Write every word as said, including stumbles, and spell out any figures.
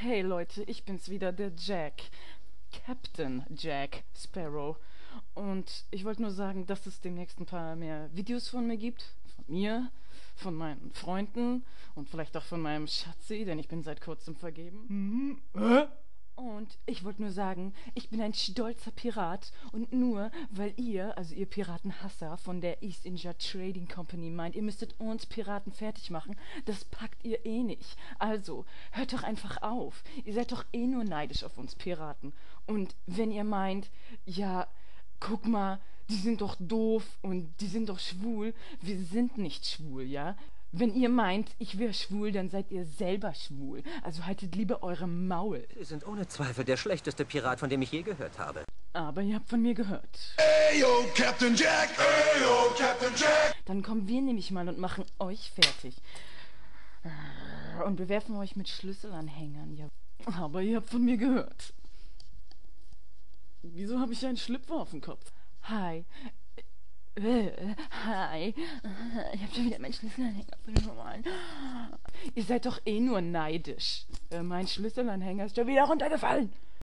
Hey Leute, ich bin's wieder, der Jack. Captain Jack Sparrow. Und ich wollte nur sagen, dass es demnächst ein paar mehr Videos von mir gibt. Von mir, von meinen Freunden und vielleicht auch von meinem Schatzi, denn ich bin seit kurzem vergeben. Mhm. Hä? Und ich wollte nur sagen, ich bin ein stolzer Pirat und nur weil ihr, also ihr Piratenhasser von der East India Trading Company meint, ihr müsstet uns Piraten fertig machen, das packt ihr eh nicht. Also, hört doch einfach auf. Ihr seid doch eh nur neidisch auf uns Piraten. Und wenn ihr meint, ja, guck mal, die sind doch doof und die sind doch schwul, wir sind nicht schwul, ja? Wenn ihr meint, ich wäre schwul, dann seid ihr selber schwul. Also haltet lieber eure Maul. Sie sind ohne Zweifel der schlechteste Pirat, von dem ich je gehört habe. Aber ihr habt von mir gehört. Ayo, Captain Jack! Ayo, Captain Jack! Dann kommen wir nämlich mal und machen euch fertig. Und bewerfen euch mit Schlüsselanhängern, ja. Aber ihr habt von mir gehört. Wieso habe ich einen Schlüpfer auf dem Kopf? Hi. Äh, hi. Ich hab schon wieder meinen Schlüsselanhänger verloren. Ihr seid doch eh nur neidisch. Äh, mein Schlüsselanhänger ist schon wieder runtergefallen.